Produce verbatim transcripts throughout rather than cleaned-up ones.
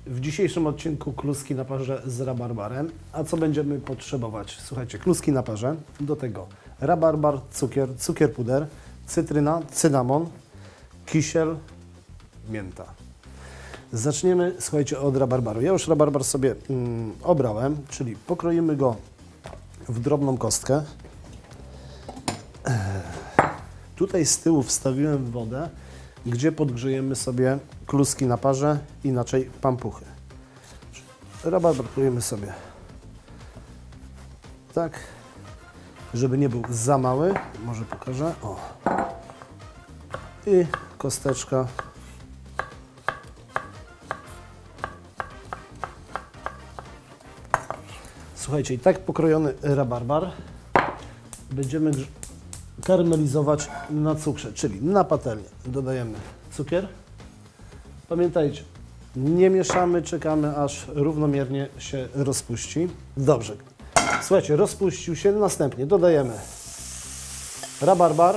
W dzisiejszym odcinku kluski na parze z rabarbarem. A co będziemy potrzebować? Słuchajcie, kluski na parze, do tego rabarbar, cukier, cukier puder, cytryna, cynamon, kisiel, mięta. Zaczniemy, słuchajcie, od rabarbaru. Ja już rabarbar sobie mm, obrałem, czyli pokroimy go w drobną kostkę. Tutaj z tyłu wstawiłem wodę, gdzie podgrzejemy sobie kluski na parze, inaczej pampuchy. Rabarbar krojemy sobie tak, żeby nie był za mały. Może pokażę. O. I kosteczka. Słuchajcie, i tak pokrojony rabarbar będziemy karmelizować na cukrze, czyli na patelnię dodajemy cukier. Pamiętajcie, nie mieszamy, czekamy, aż równomiernie się rozpuści. Dobrze. Słuchajcie, rozpuścił się, następnie dodajemy rabarbar.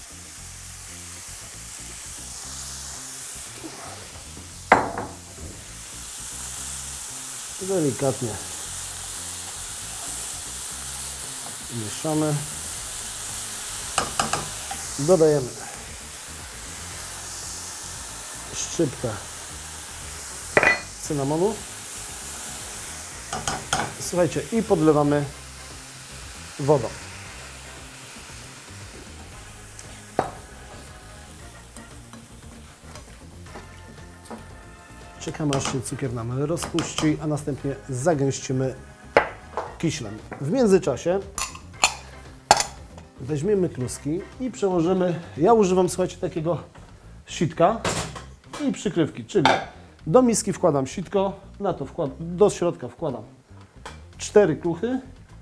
Delikatnie mieszamy. Dodajemy szczyptę cynamonu. Słuchajcie, i podlewamy wodą. Czekamy, aż się cukier nam rozpuści, a następnie zagęścimy kiślem. W międzyczasie weźmiemy kluski i przełożymy, ja używam, słuchajcie, takiego sitka i przykrywki, czyli do miski wkładam sitko, na to wkładam, do środka wkładam cztery kluchy,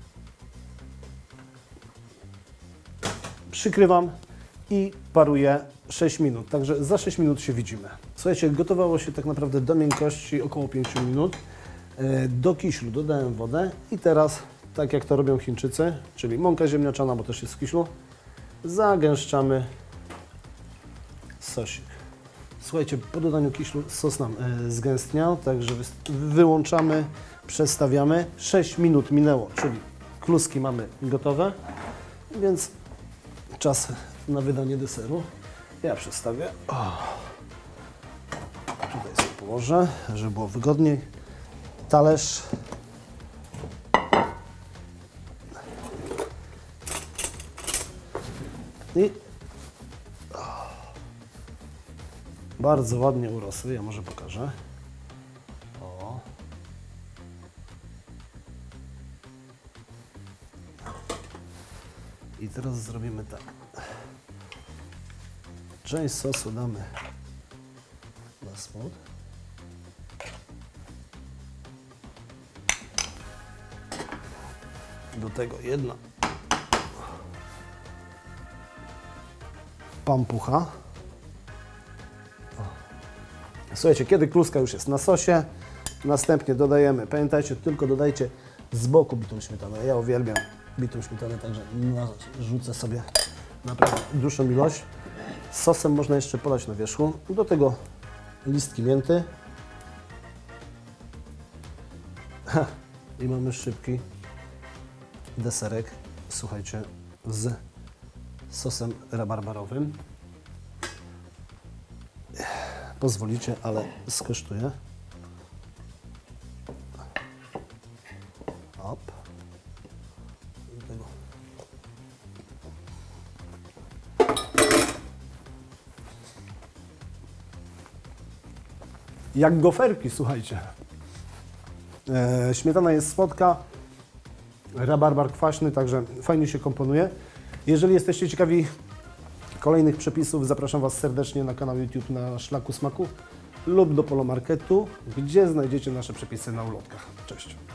przykrywam i paruję sześć minut, także za sześć minut się widzimy. Słuchajcie, gotowało się tak naprawdę do miękkości około pięć minut. Do kiślu dodałem wodę i teraz, tak jak to robią Chińczycy, czyli mąka ziemniaczana, bo też jest w kiślu, zagęszczamy sosik. Słuchajcie, po dodaniu kiślu sos nam e, zgęstniał, także wyłączamy, przestawiamy. sześć minut minęło, czyli kluski mamy gotowe, więc czas na wydanie deseru. Ja przestawię. O. Tutaj sobie położę, żeby było wygodniej. Talerz. I bardzo ładnie urosły, ja może pokażę. O. I teraz zrobimy tak. Część sosu damy na spód. Do tego jedna pampucha. Słuchajcie, kiedy kluska już jest na sosie, następnie dodajemy, pamiętajcie, tylko dodajcie z boku bitą śmietanę. Ja uwielbiam bitą śmietanę, także rzucę sobie naprawdę dużą ilość. Sosem można jeszcze polać na wierzchu. Do tego listki mięty. I mamy szybki deserek, słuchajcie, z sosem rabarbarowym. Pozwolicie, ale skosztuję. Hop. Do tego. Jak goferki, słuchajcie. E, śmietana jest słodka, rabarbar kwaśny, także fajnie się komponuje. Jeżeli jesteście ciekawi kolejnych przepisów, zapraszam Was serdecznie na kanał YouTube na Szlaku Smaku lub do Polomarketu, gdzie znajdziecie nasze przepisy na ulotkach. Cześć!